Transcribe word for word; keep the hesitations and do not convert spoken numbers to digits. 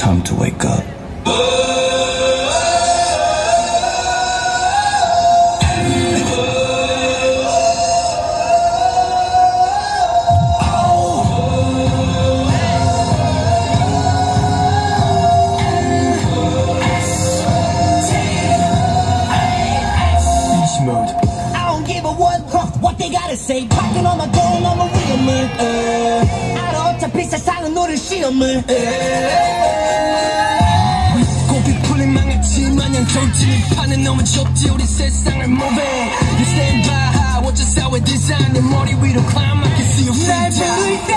Time to wake up. Mode. I don't give a what, huh, what they gotta say. Packing on my goal, I'm a real man. 알아 어차피 세상은 너를 시험을. 고비 풀린 망했지 마냥 돌진이 파는 너무 좁지 우리 세상을 moving. You stand by high, watch us how we design 내 머리 위로 climb, I can see you fly.